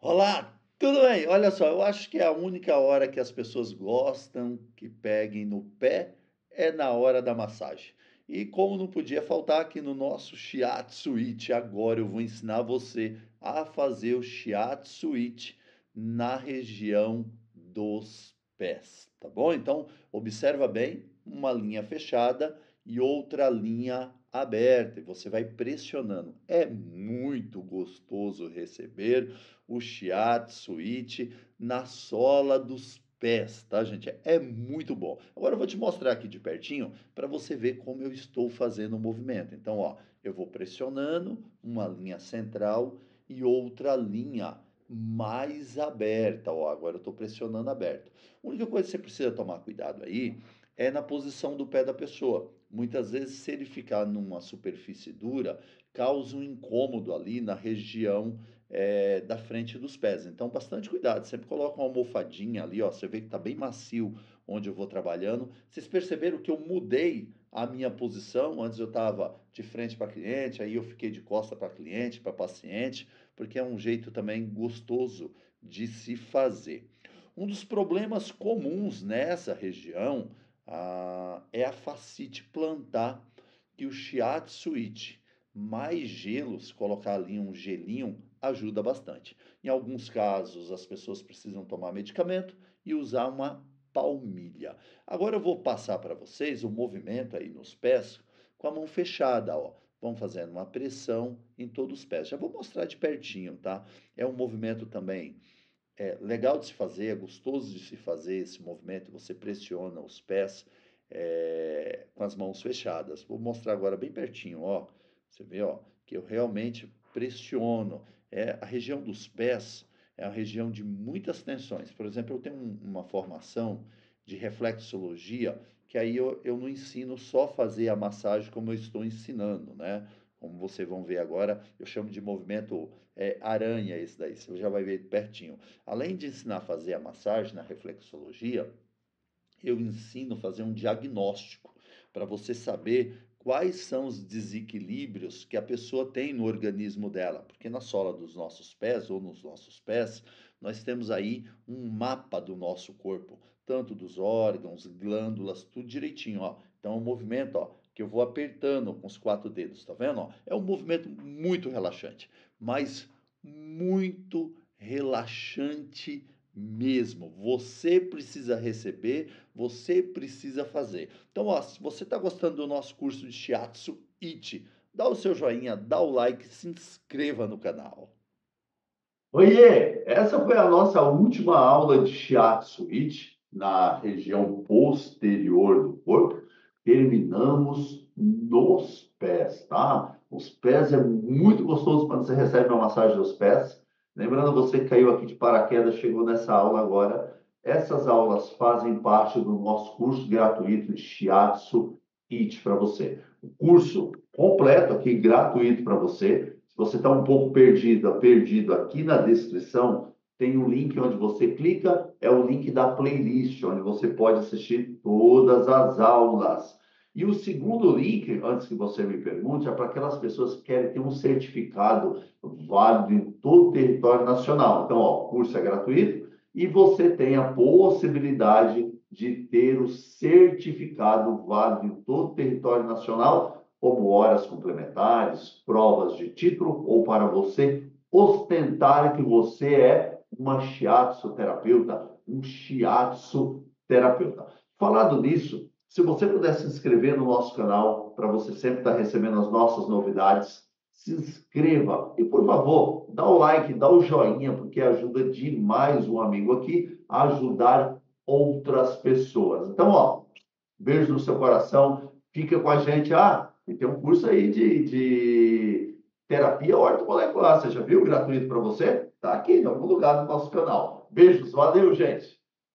Olá, tudo bem? Olha só, eu acho que é a única hora que as pessoas gostam que peguem no pé é na hora da massagem. E como não podia faltar aqui no nosso Shiatsu It, agora eu vou ensinar você a fazer o Shiatsu It na região dos pés, tá bom? Então, observa bem, uma linha fechada e outra linha aberta, e você vai pressionando. É muito gostoso receber o shiatsu it na sola dos pés, tá, gente? É muito bom. Agora eu vou te mostrar aqui de pertinho para você ver como eu estou fazendo o movimento. Então, ó, eu vou pressionando uma linha central e outra linha mais aberta, ó, agora eu estou pressionando aberto. A única coisa que você precisa tomar cuidado aí é na posição do pé da pessoa. Muitas vezes, se ele ficar numa superfície dura, causa um incômodo ali na região da frente dos pés. Então, bastante cuidado. Sempre coloca uma almofadinha ali, ó. Você vê que está bem macio onde eu vou trabalhando. Vocês perceberam que eu mudei a minha posição? Antes eu estava de frente para cliente, aí eu fiquei de costa para cliente, para paciente, porque é um jeito também gostoso de se fazer. Um dos problemas comuns nessa região é a fascite plantar, que o shiatsu it mais gelos, colocar ali um gelinho, ajuda bastante. Em alguns casos, as pessoas precisam tomar medicamento e usar uma palmilha. Agora eu vou passar para vocês o movimento aí nos pés com a mão fechada, ó. Vamos fazendo uma pressão em todos os pés. Já vou mostrar de pertinho, tá? É um movimento também legal de se fazer, é gostoso de se fazer esse movimento. Você pressiona os pés com as mãos fechadas. Vou mostrar agora bem pertinho, ó. Você vê, ó, que eu realmente pressiono. A região dos pés é a região de muitas tensões. Por exemplo, eu tenho uma formação de reflexologia que aí eu não ensino só fazer a massagem como eu estou ensinando, né? Como vocês vão ver agora, eu chamo de movimento aranha esse daí, você já vai ver pertinho. Além de ensinar a fazer a massagem na reflexologia, eu ensino a fazer um diagnóstico para você saber quais são os desequilíbrios que a pessoa tem no organismo dela, porque na sola dos nossos pés ou nos nossos pés, nós temos aí um mapa do nosso corpo, tanto dos órgãos, glândulas, tudo direitinho, ó. Então, é um movimento, ó, que eu vou apertando com os 4 dedos, tá vendo? Ó? É um movimento muito relaxante, mas muito relaxante mesmo. Você precisa receber, você precisa fazer. Então, ó, se você está gostando do nosso curso de Shiatsu It, dá o seu joinha, dá o like, se inscreva no canal. Oiê, essa foi a nossa última aula de Shiatsu It na região posterior do corpo. Terminamos nos pés, tá? Os pés é muito gostoso quando você recebe uma massagem dos pés. Lembrando você que caiu aqui de paraquedas, chegou nessa aula agora. Essas aulas fazem parte do nosso curso gratuito de Shiatsu It para você. O curso completo aqui, gratuito para você. Se você está um pouco perdido, aqui na descrição tem um link onde você clica, é o link da playlist, onde você pode assistir todas as aulas. E o segundo link, antes que você me pergunte, é para aquelas pessoas que querem ter um certificado válido em todo o território nacional. Então, ó, o curso é gratuito e você tem a possibilidade de ter o certificado válido em todo o território nacional, como horas complementares, provas de título, ou para você ostentar que você é uma shiatsu terapeuta, um shiatsu terapeuta. Falando nisso, se você puder se inscrever no nosso canal, para você sempre estar recebendo as nossas novidades, se inscreva e, por favor, dá o like, dá o joinha, porque ajuda demais o amigo aqui a ajudar outras pessoas. Então, ó, beijo no seu coração, fica com a gente. Ah, e tem um curso aí de terapia ortomolecular, você já viu? Gratuito para você? Tá aqui em algum lugar do nosso canal. Beijos, valeu, gente!